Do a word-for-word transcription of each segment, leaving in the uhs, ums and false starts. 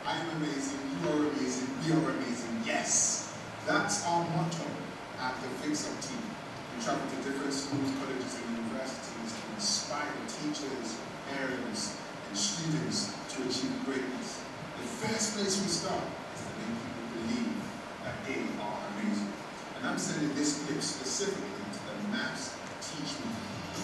I am amazing, you are amazing, we are amazing, yes. That's our motto at the Fix Up team. We travel to different schools, colleges and universities to inspire teachers, parents and students to achieve greatness. The first place we start is to make people believe that they are amazing. And I'm sending this clip specifically to the Maths TeachMeet.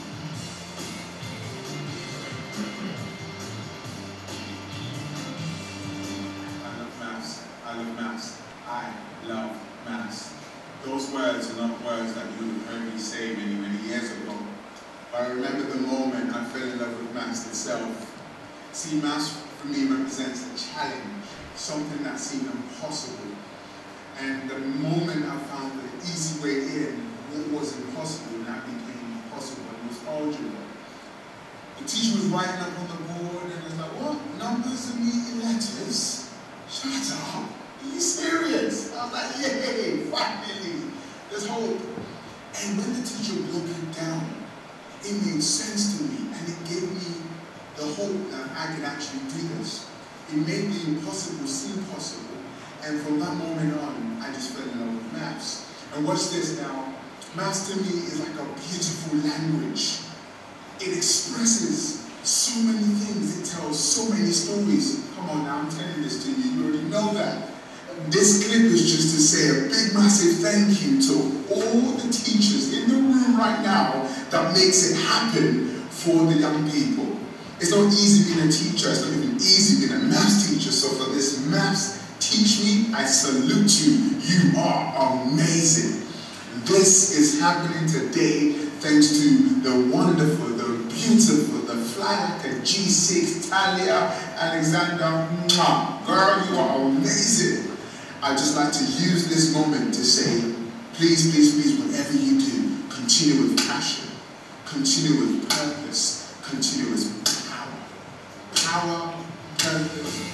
I love maths. I love maths. I love maths. Those words are not words that you would have heard me say many, many years ago. But I remember the moment I fell in love with maths itself. See, maths for me represents a challenge, something that seemed impossible. And the moment I found the easy way in, what was impossible now became possible. It was algebra. The teacher was writing up on the board and it was like, what? Numbers and meaning letters? Shut up. Are you serious? I was like, yay, finally. There's hope. And when the teacher broke it down, it made sense to me and it gave me the hope that I could actually do this. It made the impossible seem possible. And from that moment on, I just fell in love with maths. And watch this now. Maths to me is like a beautiful language. It expresses so many things. It tells so many stories. Come on now, I'm telling this to you. You already know that. This clip is just to say a big, massive thank you to all the teachers in the room right now that makes it happen for the young people. It's not easy being a teacher. It's not even easy being a maths teacher. So for this Maths TeachMeet, I salute you. You are amazing. This is happening today thanks to the wonderful, the beautiful, the fly like a G six, Talia, Alexander. Mwah. Girl, you are amazing. I'd just like to use this moment to say, please, please, please, whatever you do, continue with passion, continue with purpose, continue with power. Power, purpose.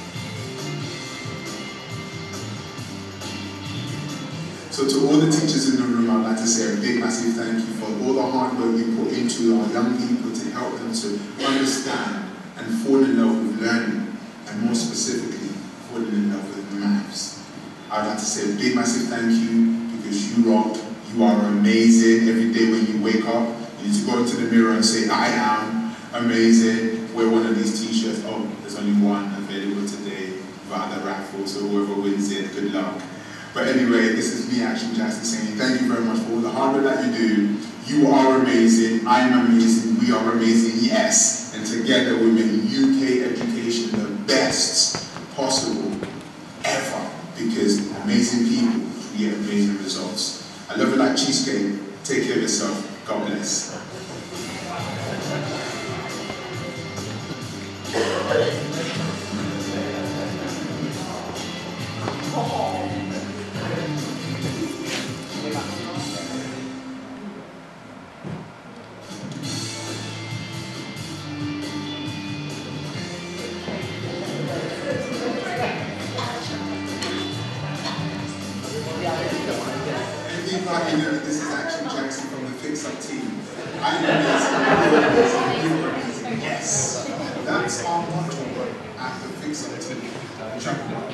So to all the teachers in the room, I'd like to say a big, massive thank you for all the hard work you put into our young people to help them to understand and fall in love with learning, and more specifically, falling in love with maths. I'd like to say a big, massive thank you because you rock, you are amazing. Every day when you wake up, you need to go into the mirror and say, I am amazing. Wear one of these t-shirts. Oh, there's only one available today via the raffle, so whoever wins it, good luck. But anyway, this is me, Action Jackson, saying thank you very much for all the hard work that you do. You are amazing, I'm amazing, we are amazing, yes. And together we make U K education the best possible ever. Because amazing people create amazing results. I love you like cheesecake. Take care of yourself. God bless. This is Action Jackson from the Fix Up team. I am amazing, you are amazing, yes. That's our motto at the Fix Up team. Check it out.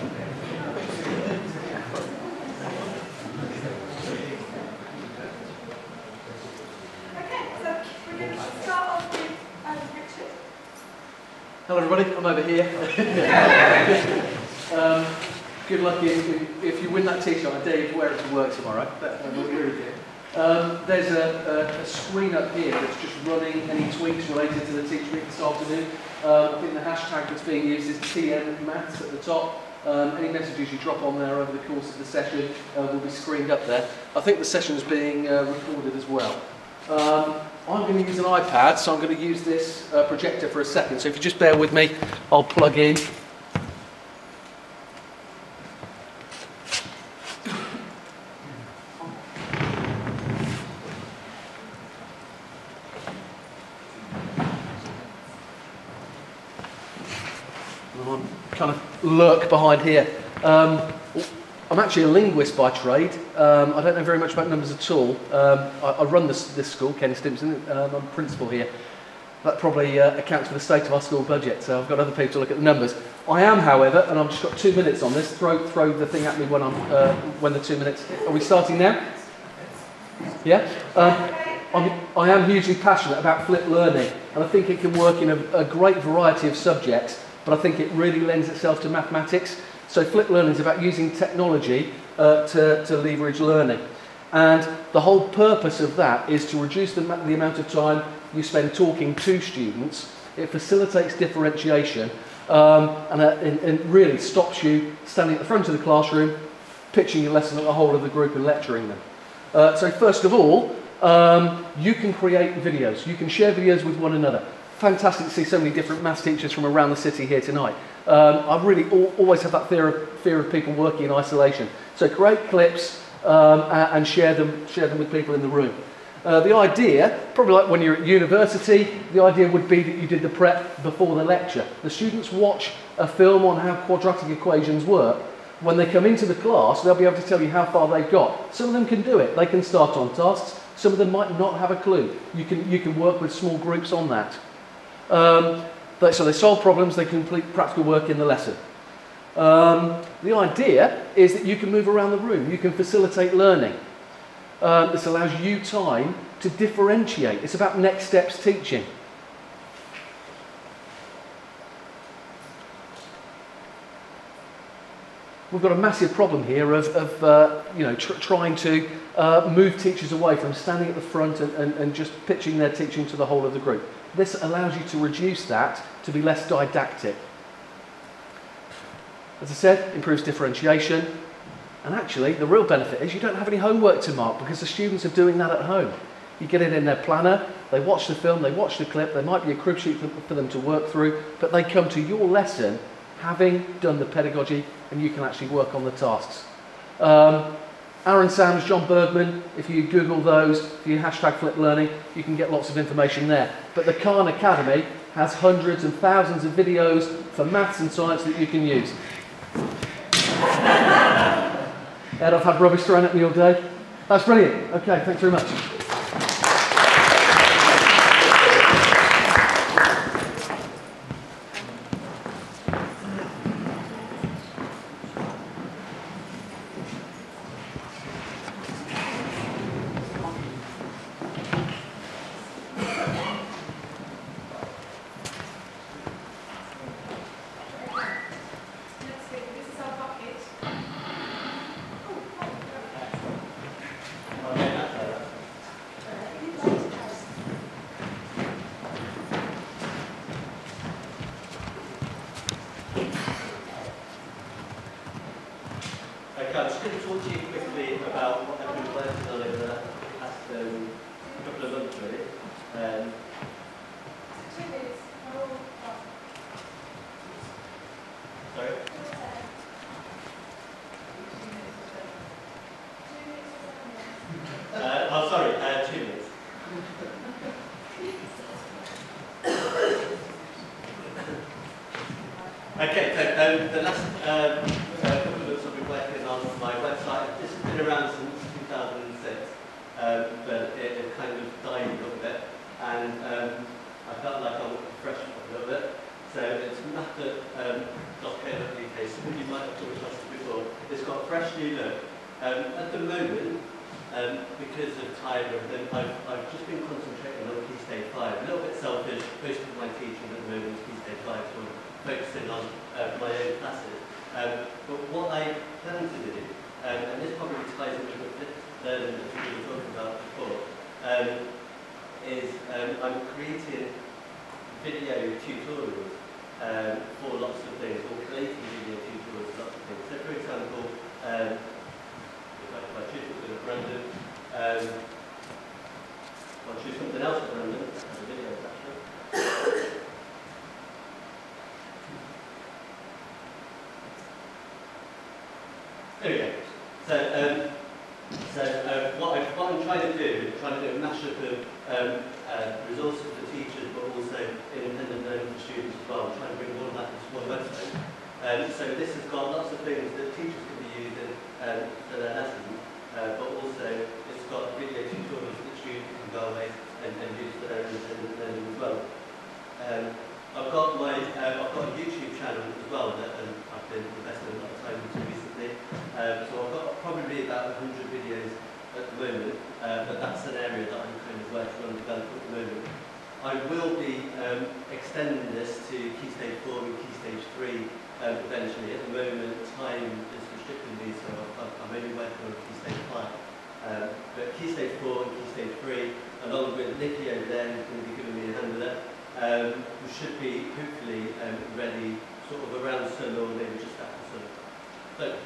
Okay, so we're going to start off with um, Richard. Hello everybody, I'm over here. um, Good luck if, if you win that t-shirt. I dare you to wear it to work tomorrow. That will really good. Um, there's a, a, a screen up here that's just running any tweets related to the TeachMeet this afternoon. Um, I think the hashtag that's being used is T M Maths at the top. Um, any messages you drop on there over the course of the session uh, will be screened up there. I think the session is being uh, recorded as well. Um, I'm going to use an iPad, so I'm going to use this uh, projector for a second. So if you just bear with me, I'll plug in. Kind of lurk behind here. Um, I'm actually a linguist by trade. Um, I don't know very much about numbers at all. Um, I, I run this, this school, Kenny Stimpson. Um, I'm principal here. That probably uh, accounts for the state of our school budget, so I've got other people to look at the numbers. I am, however, and I've just got two minutes on this, throw, throw the thing at me when, I'm, uh, when the two minutes... Are we starting now? Yeah? Um, I'm, I am hugely passionate about flipped learning, and I think it can work in a, a great variety of subjects, but I think it really lends itself to mathematics. So flipped learning is about using technology uh, to, to leverage learning. And the whole purpose of that is to reduce the, the amount of time you spend talking to students. It facilitates differentiation um, and, uh, and, and really stops you standing at the front of the classroom, pitching your lesson at the whole of the group and lecturing them. Uh, so first of all, um, you can create videos. You can share videos with one another. Fantastic to see so many different maths teachers from around the city here tonight. Um, I've really al always had that fear of, fear of people working in isolation. So create clips um, and share them, share them with people in the room. Uh, the idea, probably like when you're at university, the idea would be that you did the prep before the lecture. The students watch a film on how quadratic equations work. When they come into the class, they'll be able to tell you how far they've got. Some of them can do it. They can start on tasks. Some of them might not have a clue. You can, you can work with small groups on that. Um, they, so they solve problems, they complete practical work in the lesson. Um, the idea is that you can move around the room. You can facilitate learning. Um, this allows you time to differentiate. It's about next steps teaching. We've got a massive problem here of, of uh, you know, tr trying to uh, move teachers away from standing at the front and, and, and just pitching their teaching to the whole of the group. This allows you to reduce that to be less didactic. As I said, improves differentiation. And actually, the real benefit is you don't have any homework to mark because the students are doing that at home. You get it in their planner, they watch the film, they watch the clip, there might be a crib sheet for, for them to work through, but they come to your lesson having done the pedagogy and you can actually work on the tasks. Um, Aaron Sams, John Bergman, if you Google those, if you hashtag flip learning, you can get lots of information there. But the Khan Academy has hundreds and thousands of videos for maths and science that you can use. Ed, I've had rubbish thrown at me all day. That's brilliant. Okay, thanks very much. Okay, I'm just going to talk to you quickly about what I've been working on over the past um, couple of months, really. Um, sorry? Uh, oh, sorry, uh, two minutes. Okay, so um, the last um, uh, couple of months I've been working on my website. This has been around since two thousand six, um, but it, it kind of died a little bit, and um, I felt like I wanted to freshen up a little bit. So it's math dot co dot U K. Some of you might have come across it before. It's got a fresh new look. Um, at the moment, um, because of time and everything, I've, I've just been concentrating on Key Stage five. A little bit selfish, most of my teaching at the moment is Key Stage five, so I'm focusing on uh, my own classes. Um, but what I plan to do, um, and this probably ties into the fifth learning that we were talking about before, um, is um, I'm creating video tutorials um, for lots of things, or creating video tutorials for lots of things. So for example, um, if I, if I choose something at random, um, I'll choose something else at random, as a video actually. There we go. So, um, so uh, what, I, what I'm trying to do is trying to do a mashup of um, uh, resources for teachers, but also independent learning for students as well. I'm trying to bring all of that into one website. Um, so this has got lots of things that teachers can be using um, for their lessons, uh, but also it's got video tutorials that students can go away and, and use for their independent learning as well. Um, I've got my um, I've got a YouTube channel as well that um, I've been investing a lot of time into recently. Um, so I've got probably about one hundred videos at the moment, uh, but that's an area that I'm kind of working on developing at the moment. I will be um, extending this to Key Stage four and Key Stage three um, eventually. At the moment, time is restricting me, so I'm, I'm only working on Key Stage five. Um, but Key Stage four and Key Stage three, along with Nikki over there, who's going to be giving me a hand with that, um, we should be hopefully um, ready sort of around summer or maybe just after summer. So,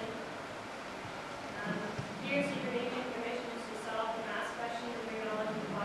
Here's your information is to solve the math question and bring it all into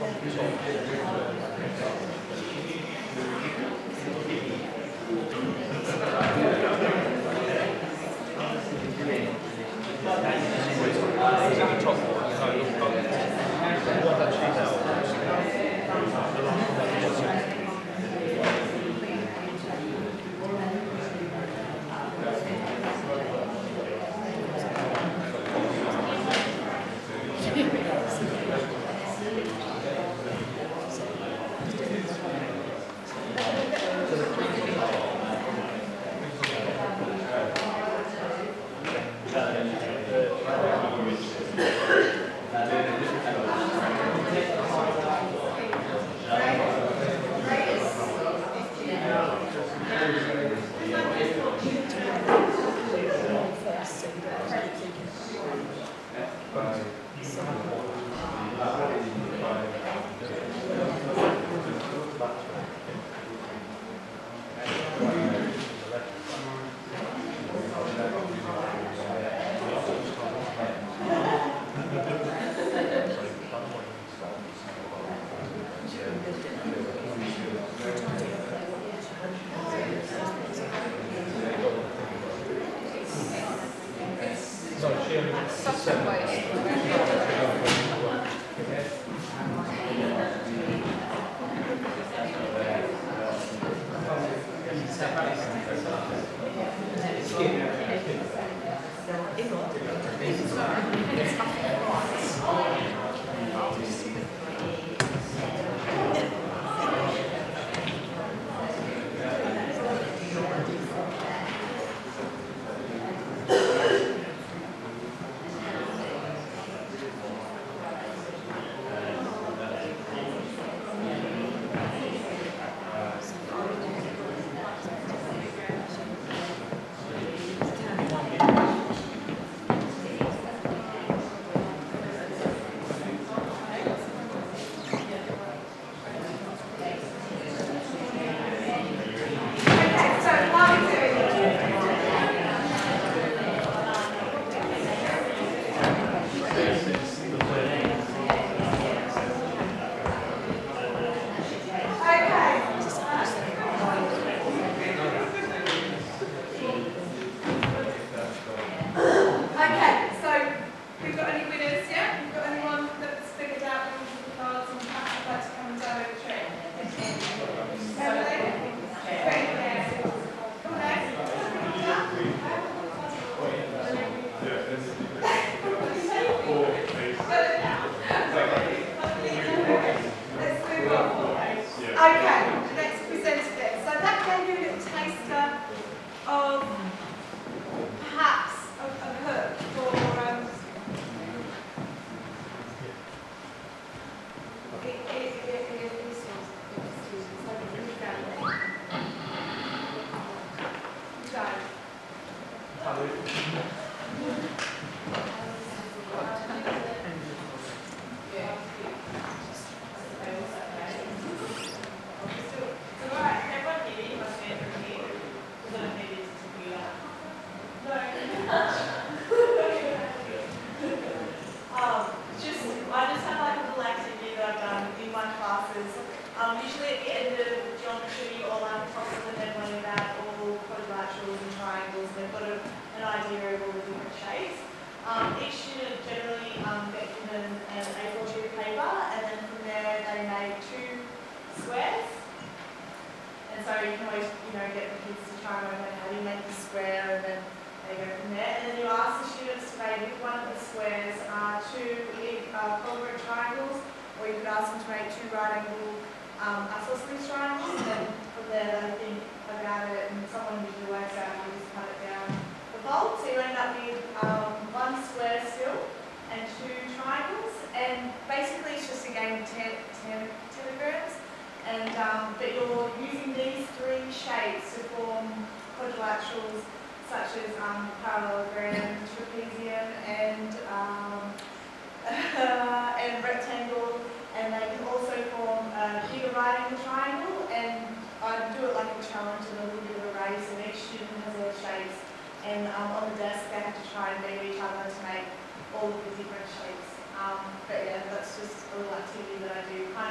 all of the different shapes. Um, but yeah, that's just a little activity that I do.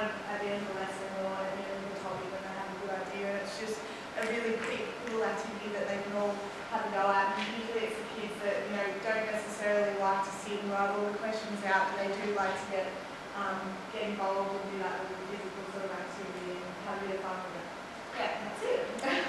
that, they do like to get um, get involved and do that with the physical sort of activity and have a bit of fun with it. Yeah, that's it.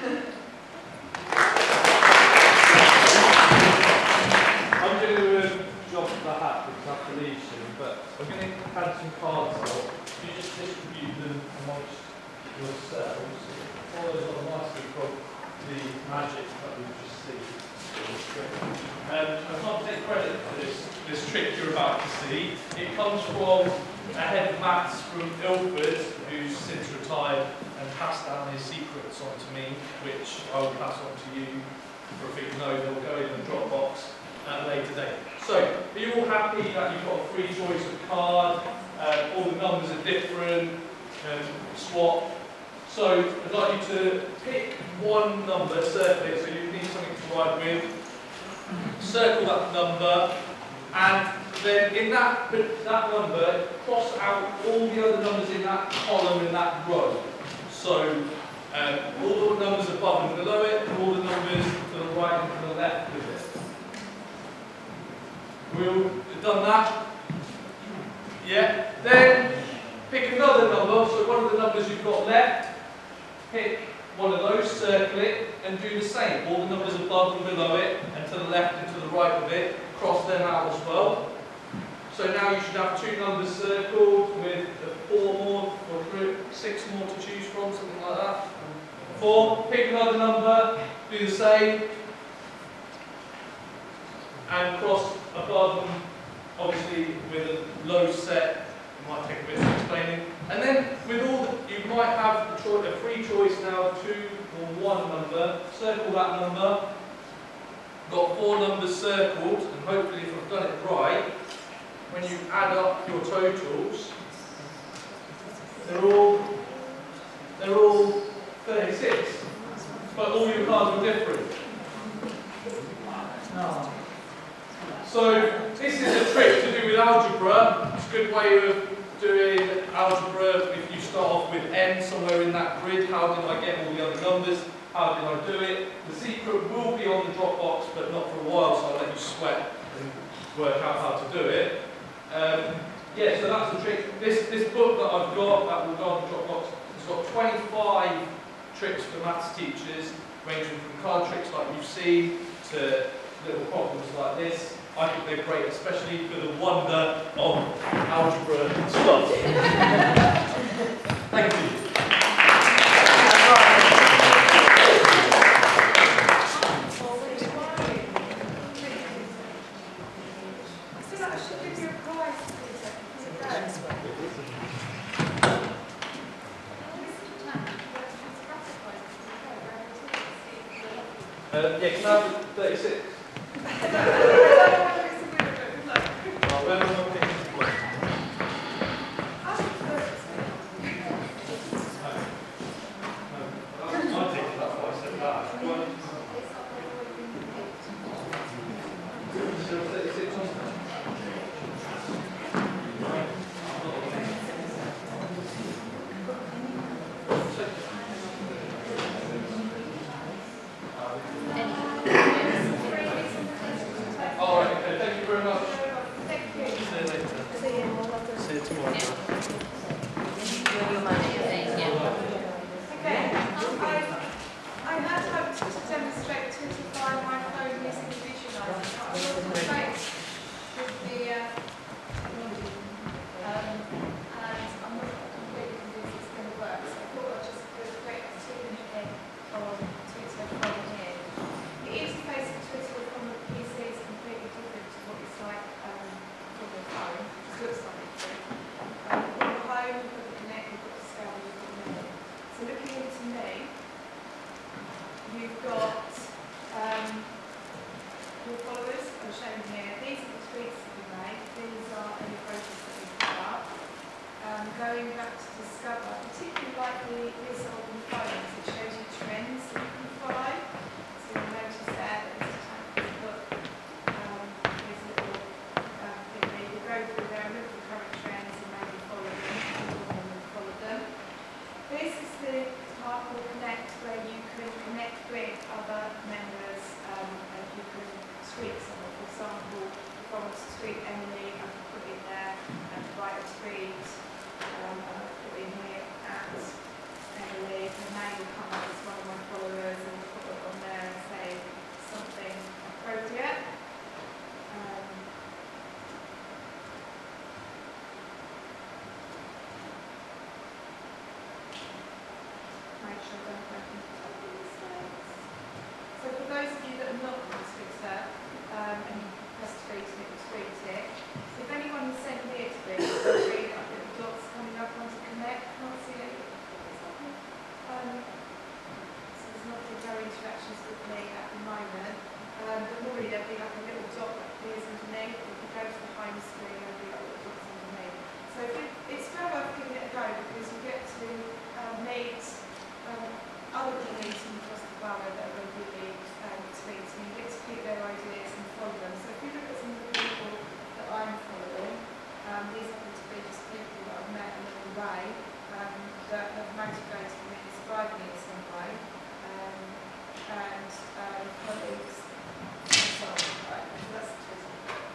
I'm going to um, drop the hat because I have to leave soon, but I'm going to hand some cards out. You just distribute them amongst yourselves. Follows on nicely from the magic that we've just seen. Um, I can't take credit for this, this trick you're about to see. It comes from a head of maths from Ilford who's since retired and passed down his secrets on to me, which I will pass on to you for a big no. They'll go in the Dropbox at a later date. So, are you all happy that you've got a free choice of card? Um, all the numbers are different. Um, swap. So, I'd like you to pick one number, circle it, so you need something to write with. Circle that number, and then in that, that number, cross out all the other numbers in that column in that row. So, um, all the numbers above and below it, and all the numbers to the right and to the left of it. We've done that. Yeah. Then pick another number. So one of the numbers you've got left, pick one of those, circle it, and do the same. All the numbers above and below it, and to the left and to the right of it, cross them out as well. So now you should have two numbers circled with four more or three, six more to choose from, something like that. Four. Pick another number, do the same, and cross above them, obviously with a low set. It might take a bit of explaining. And then with all the, you might have a, cho a free choice now of two or one number. Circle that number. Got four numbers circled, and hopefully if I've done it right, when you add up your totals, they're all they're all thirty-six. But all your cards are different. So this is a trick to do with algebra. It's a good way of doing algebra. If you start off with n somewhere in that grid, how did I get all the other numbers? How did I do it? The secret will be on the Dropbox, but not for a while, so I'll let you sweat and work out how to do it. Um, yeah, so that's the trick. This, this book that I've got, that will go on the Dropbox, it's got twenty-five tricks for maths teachers, ranging from card tricks like you've seen to little problems like this. I think they're great, especially for the wonder of algebra stuff. Thank you. Uh, yeah, can I have thirty-six? Oh, when am I picking this one? No, I think that's why I said that. Is there a thirty-six on there? tweet it. If anyone sent me a tweet, I'll read up the dots coming up onto Connect. Can't see it. Um, so there's not no interactions with me at the moment. Um, but normally there'll be like a little dot that appears underneath. If you go to the home screen, there'll be like little dots underneath. So if it, it's well worth giving it a go because you get to um, meet um, other communities across the borough that are really um, tweets, and you get to keep their ideas and follow them. So if you look at some of the people that I'm following, um, these happen to be just people that I've met along the way um, that have motivated me, inspired me in some way, um, and um, colleagues and so on. Right, so that's the Twitter.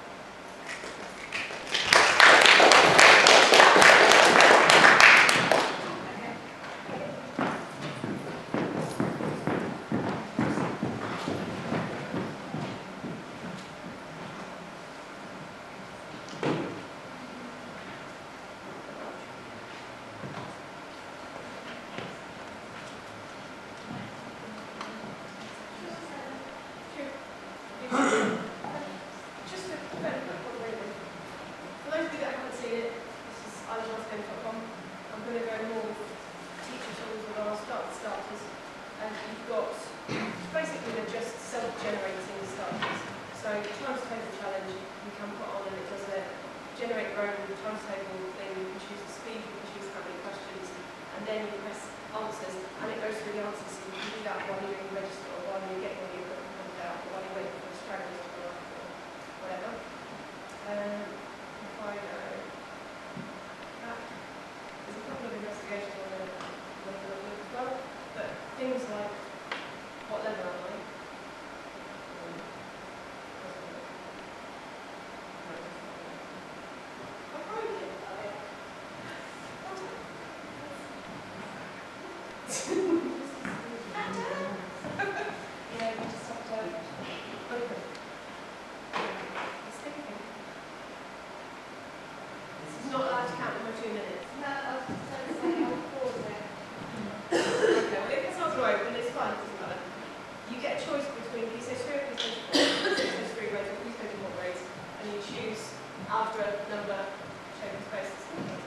Just a very quick one, really. For those of you that haven't seen it, this is island house games dot com. I'm going to go more with teacher tools with our start starters. And you've got, basically they're just self-generating starters. So times table challenge, you can put on and it does a generate your own times table thing. You can choose the speed, you can choose how many questions, and then you press answers, and it goes through the answers. So you can do that while you're doing register or while you're getting all your equipment out, or while you're waiting for the stragglers to go up, or whatever. Um, if I go back, there's a couple of investigations on there that I'm going to look at as well, but things like what level am I? Um, I'm probably good at it. Yeah, we just have to open. It's thinking. This is not allowed to count for two minutes. No, I was just going to say, I'll pause it. Okay, well, if it's not to open, it's fine, it doesn't matter. You get a choice between key stage three or key stage four, key stage three grades or key stage four grades, and you choose after a number, shaping spaces.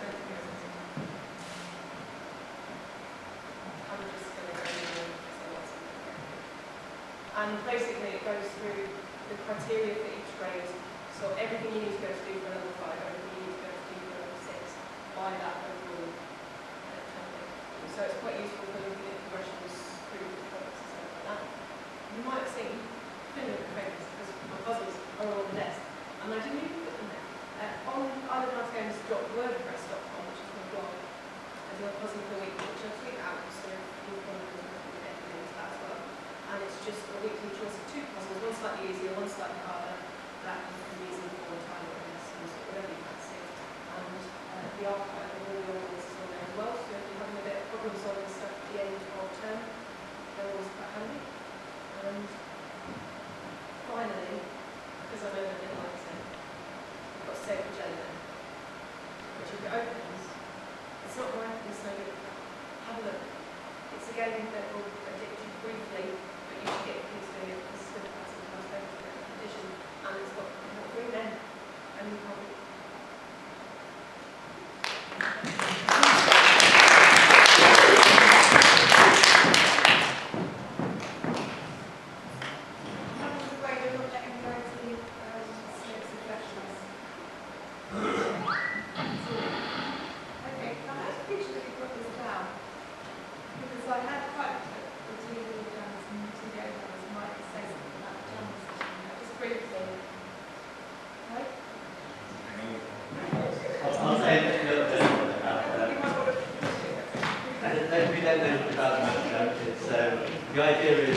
I'm just going to go in and say what's in there. And basically it goes through the criteria for each grade. So everything you need to go to do for level five, everything you need to go to do for level six, by that overall uh, template. So it's quite useful for looking at progressions through the products and stuff like that. You might have seen, feeling a bit famous because my puzzles are all on the desk, and I didn't even put them there. Uh, on island house games dot wordpress dot com, which is my blog, I do a puzzle per week, which I tweet out, so you can get into that as well. And it's just a weekly choice of two puzzles, one slightly easier, one slightly harder, that you can use in for time or lessons, whatever you fancy. And uh, the archive of all the others is on there as well, so if you're having a bit of problem solving stuff at the end of term, they're always quite handy. And finally, because I'm over the lights in, I've got Save the Jelly there, which if it opens, it's not working, it's no good. Have a look. It's a game that will addict you briefly, but you should get your kids doing it. This is going to pass some time over to the condition, and it's got three men, and you can't. I'll say a little bit about that. If we don't know about the match, it's um, the idea is.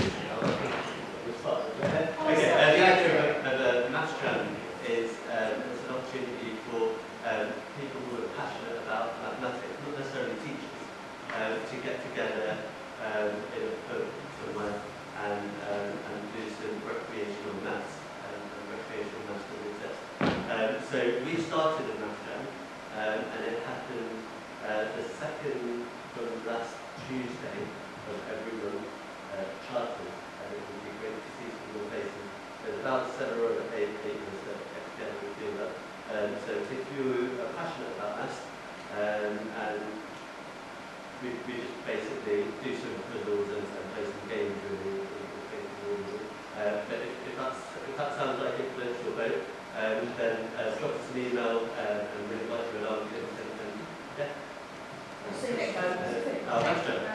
Okay, uh, the idea of, of a match challenge is um, it's an opportunity for um, people who are passionate about mathematics, not necessarily teachers, um, to get together um, in a pub somewhere and um, and do some recreational maths and, and recreational maths that exist. Um, so we started a math jam, um, and it happened uh, the second from last Tuesday of every month, uh, charters, and it would be great to see some more faces There's about seven or eight papers that get together and do that. Um, so if you are passionate about maths, um, and we, we just basically do some puzzles and, and play some games really. Uh, but if, if, that's, if that sounds like it floats your boat, um, then uh, drop us an email uh, and we'll invite you along. And, and, and, yeah. Uh, oh, that's good.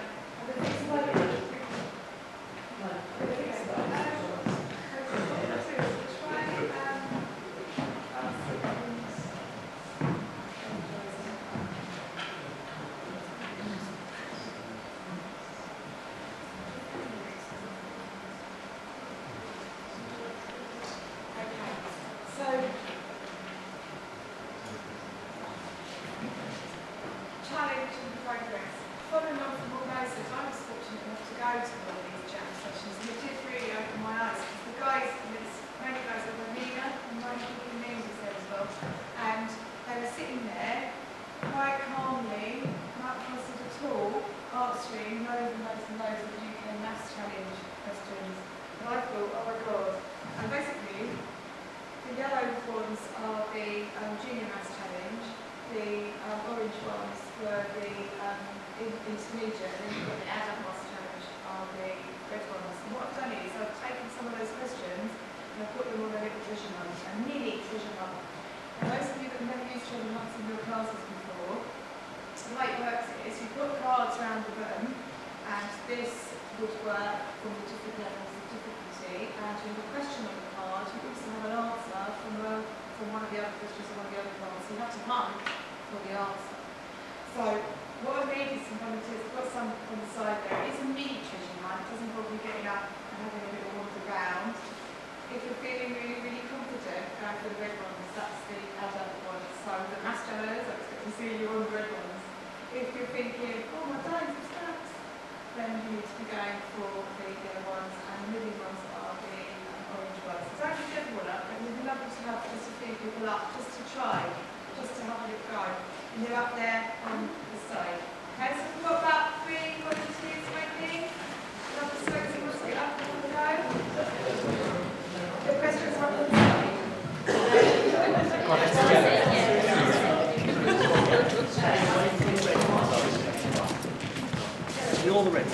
Challenge and progress. Following on from all those, I was fortunate enough to go to one of these jam sessions, and it did really open my eyes. The guys, and it's many guys over Nina, and my keeping names is there as well, and they were sitting there quite calmly, not fussed at all, answering loads and loads and loads of U K Maths Challenge questions. And I thought, oh my god. And basically, the yellow ones are the um, Junior Maths Challenge. The um, orange ones were the um, in intermediate, and then you've got the adult maths challenge are the red ones. And what I've done is I've taken some of those questions and I've put them on a little treasure hunt, a mini treasure hunt. And those of you that have never used treasure hunts in your classes before, the way it works is you put cards around the room, and this would work from the different levels of difficulty, and you have a question on the card, you also have an answer from a from one of the other questions or one of the other cards. So you have to hunt for the answer. So what I made is some volunteers. I've got some on the side there. It is a mini treasure hunt. It doesn't involve you getting up and having a little wander around. If you're feeling really, really confident, go for the red ones. That's the adult ones. So the maths challenge, I expect to see you on the red ones. If you're thinking, oh my days, it's maths, then you need to be going for the yellow ones, and the middle ones are the orange ones. So don't give everyone up, and we'd love to have just a few people up, just to try, just to have a little go. And they're up there on the side. Okay, so we've got about three volunteers waiting. Love the folks who want to get up and have a go. The questions are up on the side. You're all the red.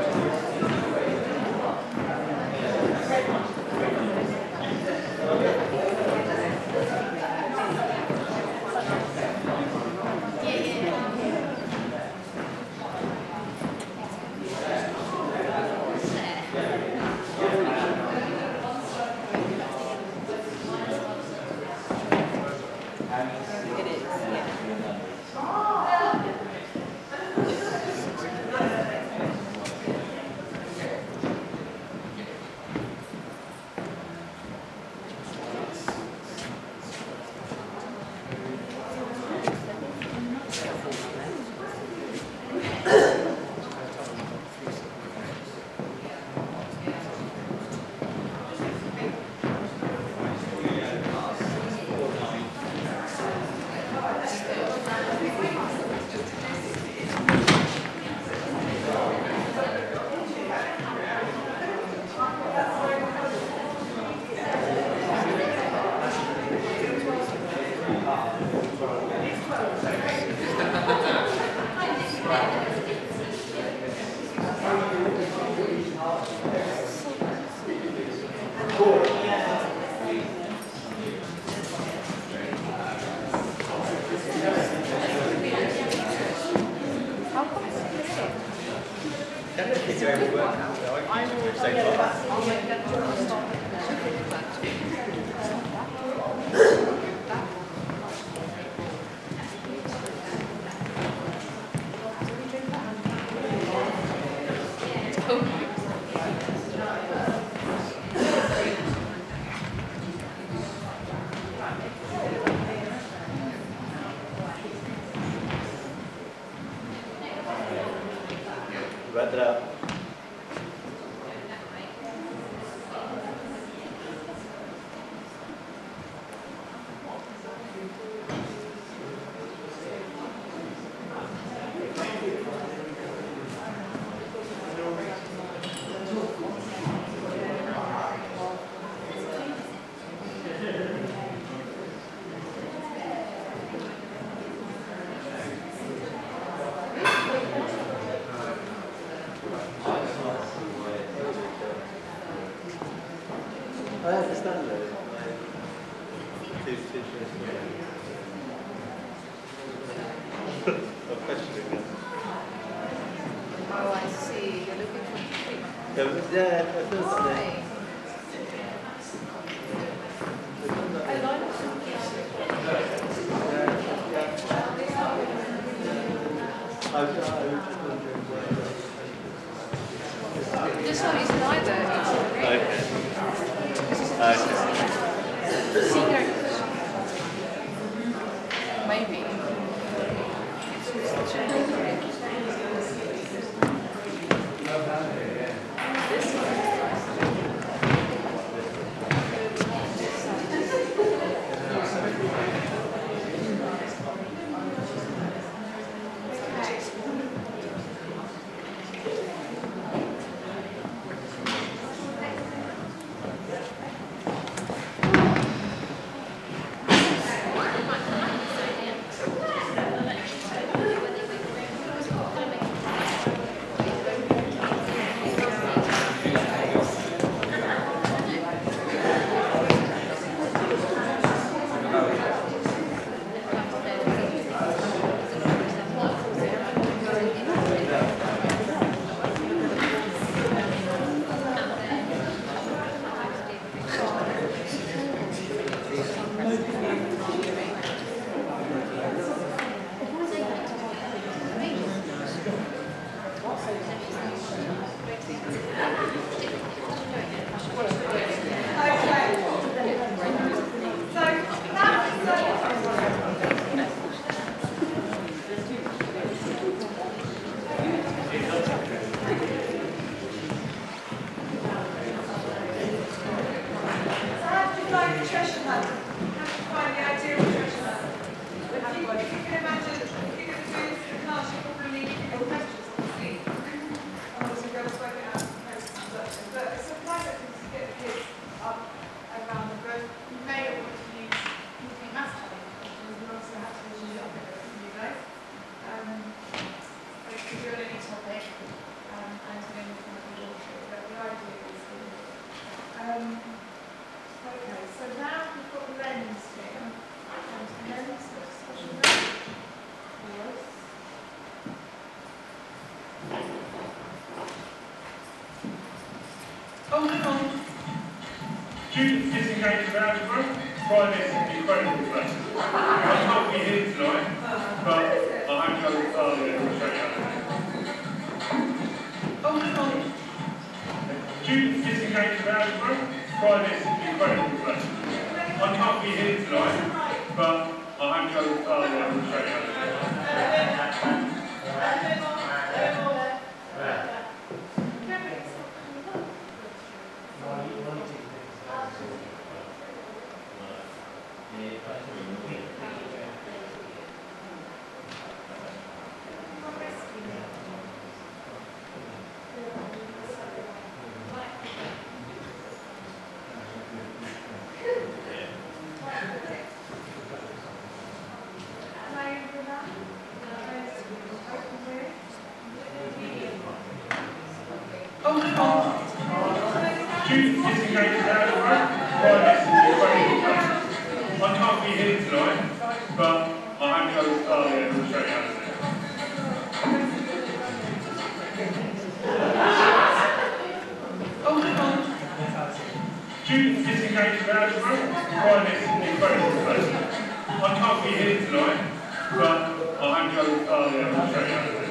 Okay. Wrap it up. I understand that. Two teachers. I'm questioning that. Oh, I see. You're looking for treatment. Yeah, yeah, I feel Why? like I was, I was just wondering where. This one is neither. Okay. Okay. Senior. Maybe. This one. Students disengaged from algebra, try this incredible place. I can't be here tonight, but I hope you'll start it and show you. Students disengaged from algebra, try this incredible place. I can't be here tonight, but I hope you'll start it and show you. Students disengaged without a group, quietness is a incredible place. I can't be here tonight, but I hope you'll start there and show you how to do it. Students disengaged without a group, quietness is an incredible place. I can't be here tonight, but I hope you'll start there and show you how to do it.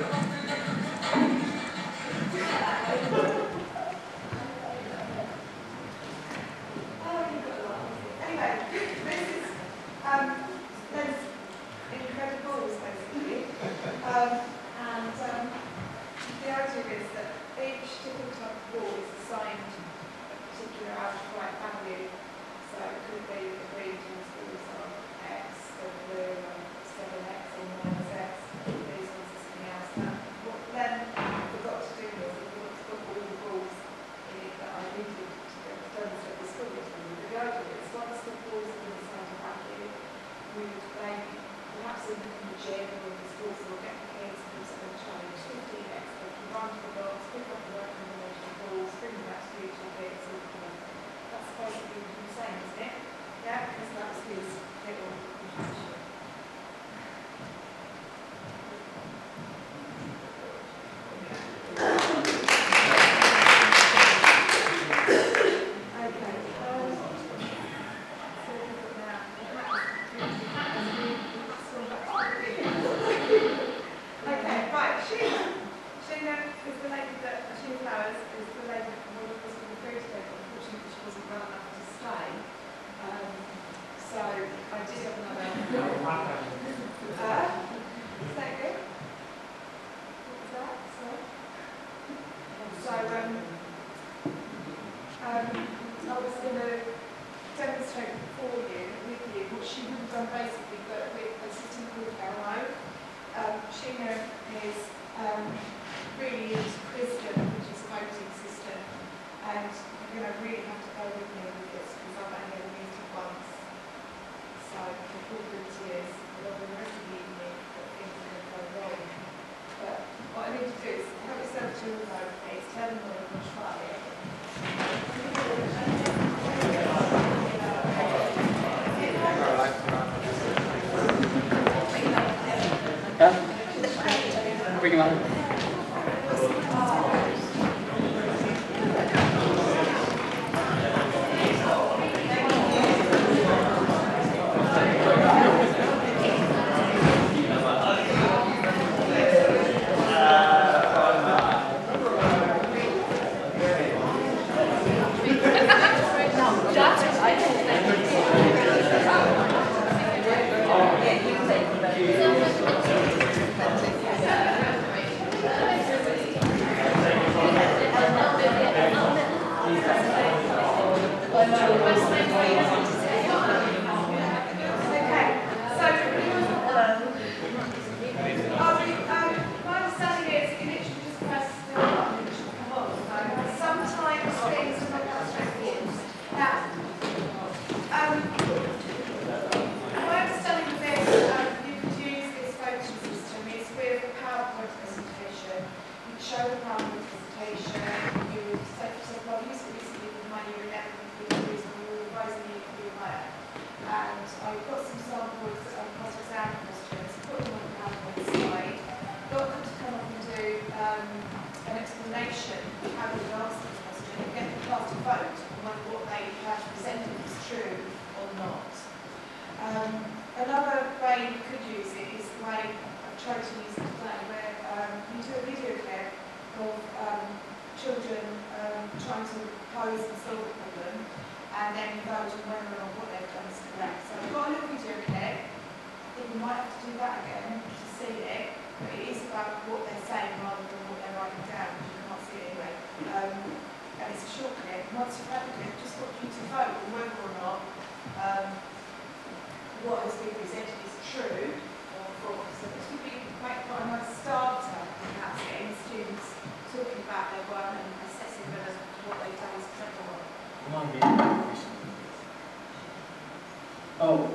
Bring him on. Oh,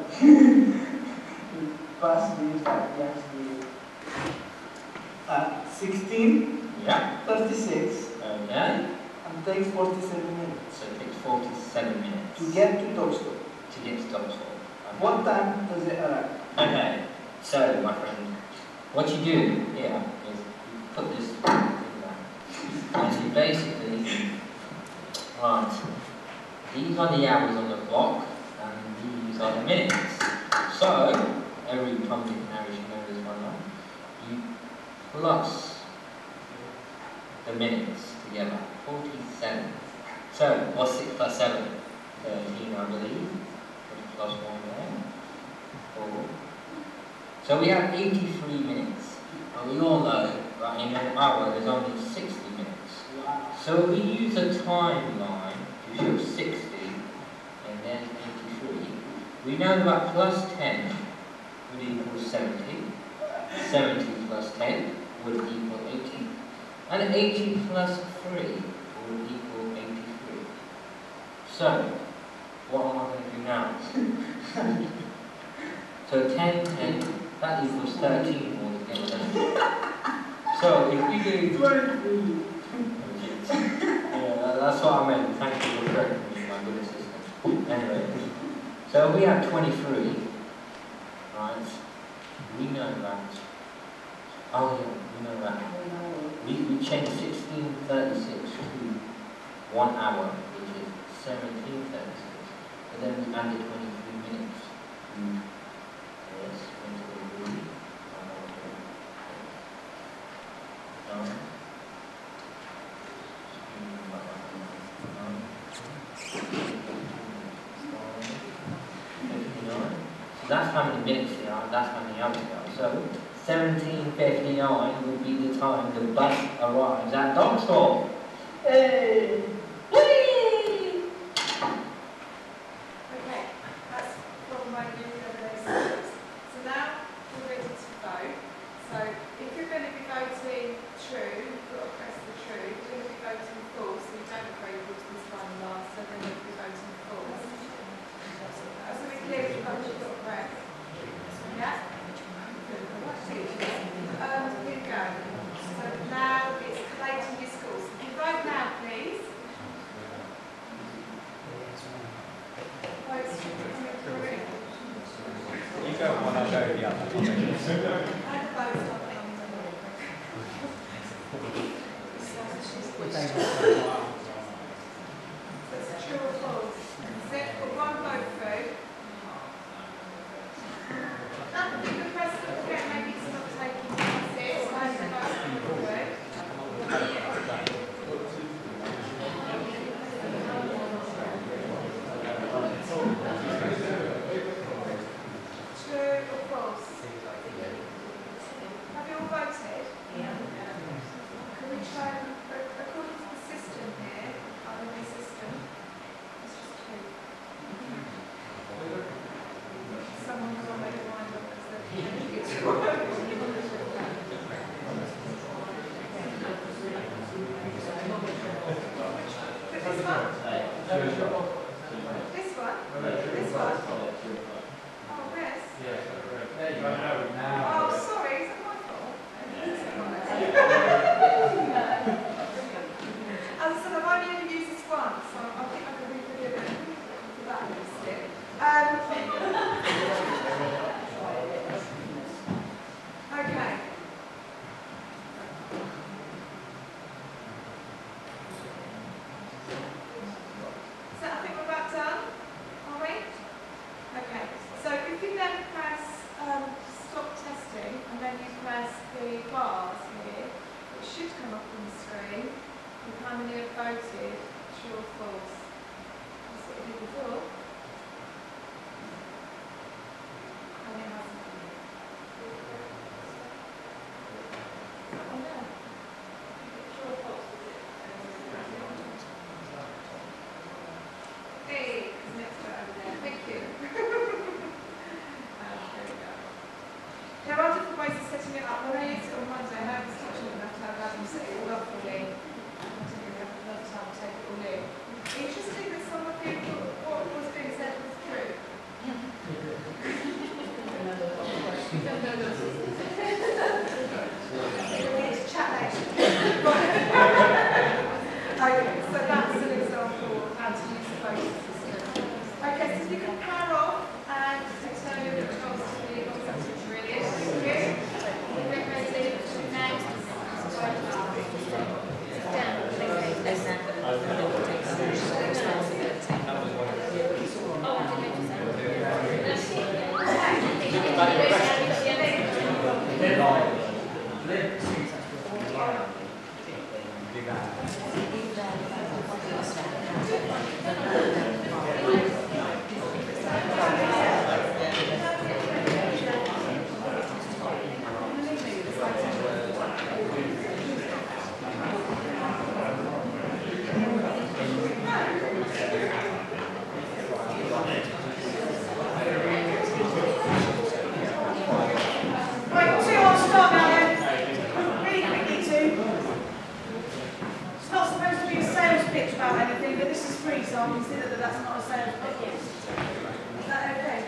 past leaves that we actually uh, sixteen, Yeah. thirty-six, Okay. And takes forty-seven minutes. So it takes forty-seven minutes To get to Dockstone. to get to Docksville. What time does it arrive? Okay, so my friend, what you do here is you put this thing down. And you basically, right, these are the hours on the clock, and these are the minutes. So, every Tom, Dick, and Harry should know this one, right? You plus the minutes together, forty-seven. So, what's six plus seven? thirteen, I believe. Plus one there. Four. So we have eighty-three minutes. And we all know that in an hour there's only sixty minutes. So we use a timeline to show sixty and then eighty-three. We know that plus ten would equal seventy. seventy plus ten would equal eighty. And eighty plus three would equal eighty-three. So, what am I going to do now? So ten, ten, that equals thirteen altogether. So if we do... twenty-three. Yeah, that's what I meant. Thank you for correcting me, my good assistant. Anyway, so we have twenty-three, right? We know that. Oh yeah, we know that. We, we changed sixteen thirty-six to one hour, which is seventeen thirty-six. But then we added twenty-three minutes to this, twenty-three. So that's how many minutes there are, that's how many hours there are. So seventeen fifty-nine would be the time the bus arrives at Docksville. Hey! Whee! Okay, that's from my new revelations. So now we're ready to vote. So if you're going to be voting true, you've got to press the true. If you're going to be voting false, so you don't agree with this one last, so then you'll be voting false. So we clear the vote you've got to press. Yeah? Um, here we go. So now it's collating your scores. If you vote now, please. Votes coming through. You go one, I'll go the other. And the votes are coming through. So it's true or false. So if you've got one vote through. Nothing you can press it again, maybe it's not taking six, so the votes coming through. True or false? Have you all voted? Yeah. Can we try and, according to the system here, our new system, it's just two. Someone's got to make their mind up because they're it's This one? This one? This one? Oh, Wes? There you go, now. Oh, sorry, is it my fault? As I said, I've only ever used this once, so I think I can be forgiven for that mistake. Um, okay. So I think we're about done, are we? Okay, so if you then press um, stop testing and then you press the bars here, it should come up on the screen with how many have voted, true or false. That's what we did before. And it hasn't. Oh no. True or false? Hey, it's next to over there. Thank you. um, there we go. There are different ways of setting it up. When I used it on Monday, I was touching enough to have Adam set it all up for me. I didn't really have enough time to take it all in. Interesting that some of you thought what was Right, two on start now then. Really quickly too. It's not supposed to be a sales pitch about anything, but this is free, so I consider that that's not a sales pitch. Is that okay?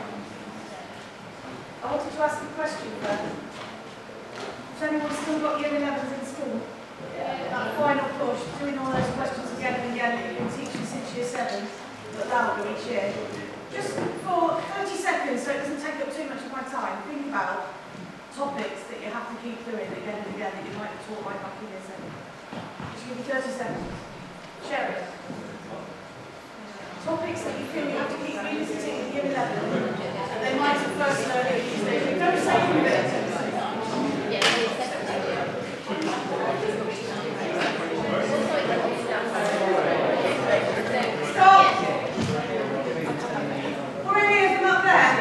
I wanted to ask a question first. Has anyone still got year elevens in school? That final push, doing all those questions again and again that you've been teaching since year seven, but louder each year. Just for thirty seconds, so it doesn't take up too much of my time, think about topics that you have to keep doing again and again that you might have taught right back in year seven. Just give me thirty seconds. Share it. Topics that you feel you have to keep revisiting in year eleven, and they might have first learned at these days. Don't say anything. Stop! Or any of them up there?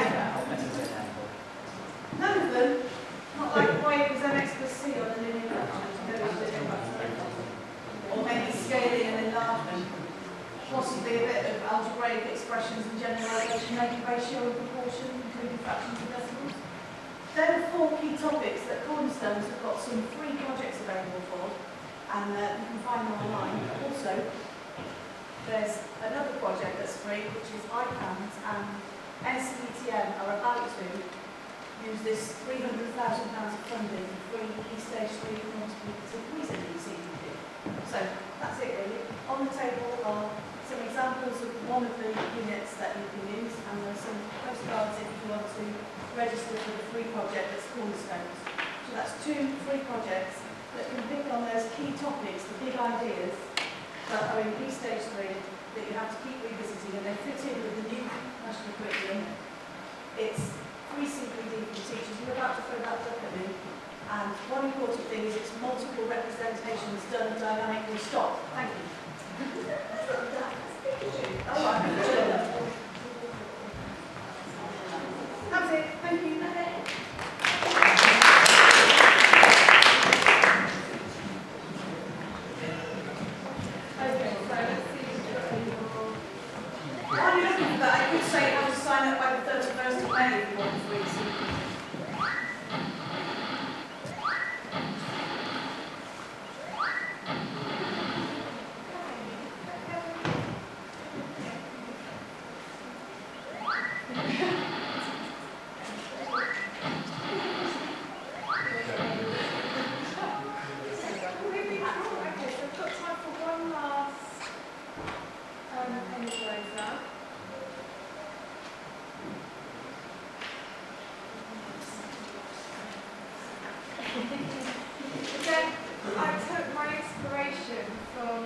None of them? Not like why it was M X plus C on the linear function, or maybe scaling and enlargement. Possibly a bit of algebraic expressions and generalisation, maybe ratio and proportion, including fractions and decimals. There are four key topics that Cornerstones have got some free projects available for, and uh, you can find them online. Also, there's another project that's free, which is I CANS, and N C E T M are about to use this three hundred thousand pounds of funding for free Key Stage three multiplicative reasoning C D P. So that's it really. On the table are some examples of one of the units that you can use, and there's some postcards if you want to register for the free project that's Cornerstones. So that's two free projects that can pick on those key topics, the big ideas that are in Key Stage three that you have to keep revisiting, and they fit in with the new national curriculum. It's free C P D for teachers. You're about to throw that up at me. And one important thing is it's multiple representations done dynamically. Stop. Thank you. Oh, right. That's it. Thank you. Okay, so let's see. While you're looking for that, I could say how to sign up by the thirty-first of May if you want free C P D. Again, I took my inspiration from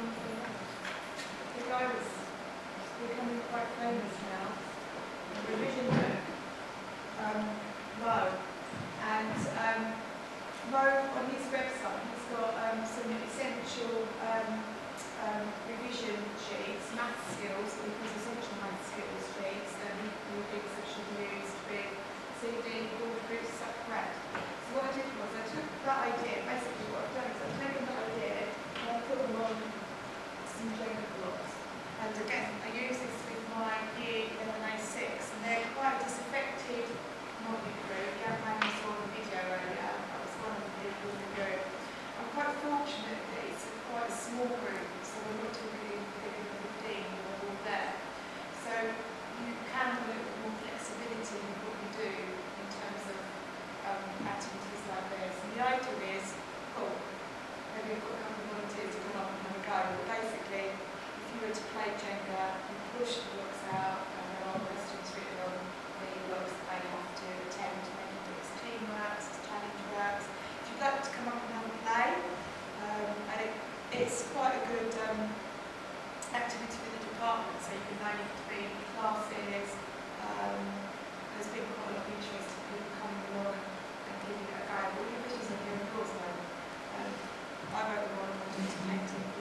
the guy that's becoming quite famous now, the revision book, um, Mo. And um, Mo, on his website, he's got um, some essential um, um, revision sheets, math skills, because essential math skills sheets, and he, he thinks that should use with C D, board groups, stuff correct. So what I did was I took that idea, basically what I've done is I've taken that idea and I put them on some Jenga blocks. And again, I use this with my year eleven A six, and they're quite a disaffected modelling group. Yeah, I saw the video earlier, I was one of the people in the group. I'm quite fortunate that it's a quite a small group, so we're not talking bigger than fifteen, we're all there. So you can have a little bit more flexibility in what you do in terms of um, activities like this. And the idea is, cool, maybe we've got a couple of volunteers to come up and have a go, but basically, if you were to play Jenga, you push the blocks out, and there are questions written on the blocks that they have to attempt, maybe do as teamwork, as challenge works. If you'd like to come up and have a play, um, and it, it's quite a good um, activity for the department, so you can know you have to be in classes. Um, there's been quite a lot of interest in people coming along and giving it a go. All your videos are here, of course, though. Um, I wrote the one on painting.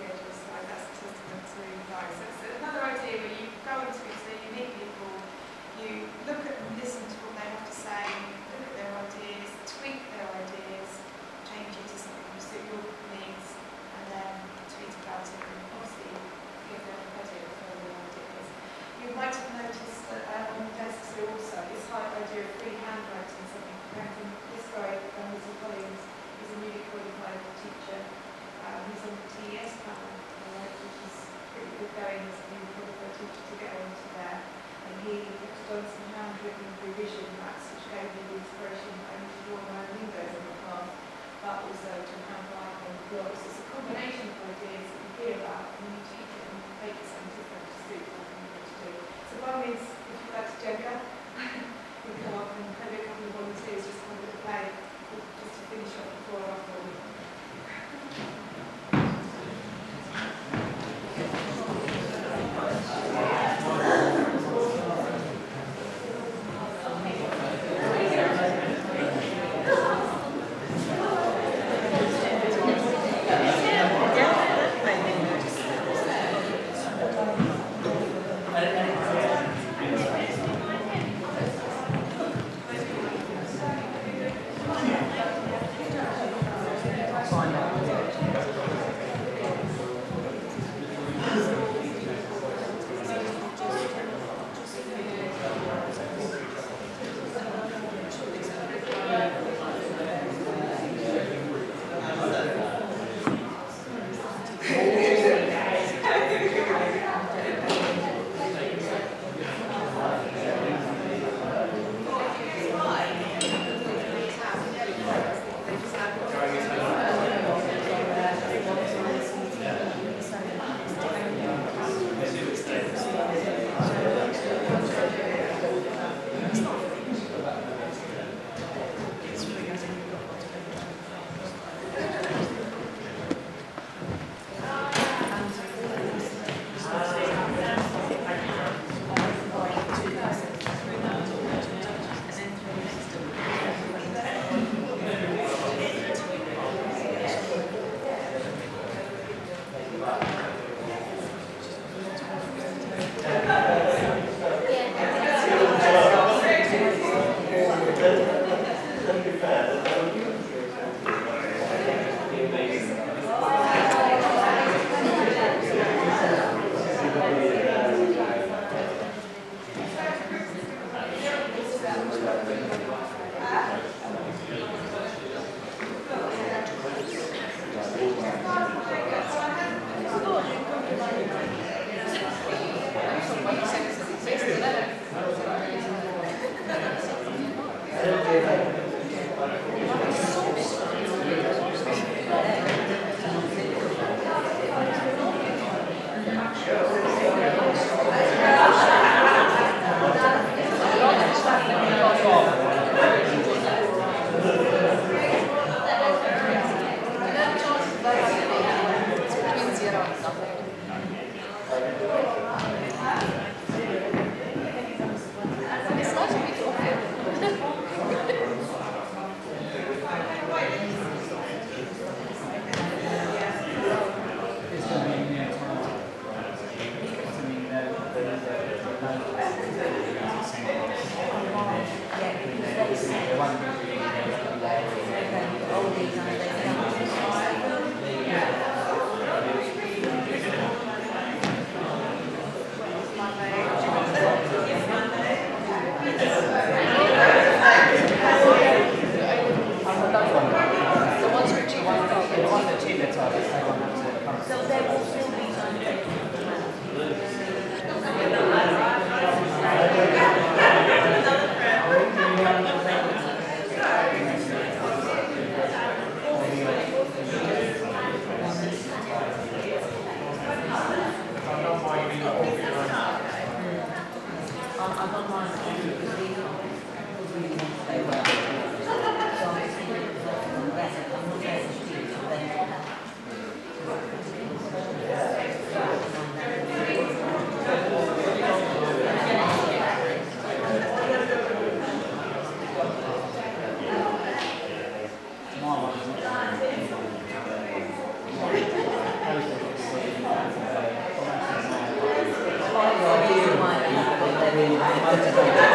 might have noticed that uh, on the desks here also, this high idea of free handwriting, something came from this guy, um, Mister Collins. He's a newly qualified teacher. Um, he's on the T E S panel, uh, which is pretty good going as a newly qualified teacher to get onto there. And he has done some handwritten revision maths, which gave me the inspiration I need to draw my own windows in the class, but also to handwrite on the blocks. It's a combination of ideas that you hear about and you teach it and make it something different to suit what you want to do. So by all means, if you'd like to Jenga, you can come up and have a couple of volunteers just come and play, just to finish off before or after. Thank you.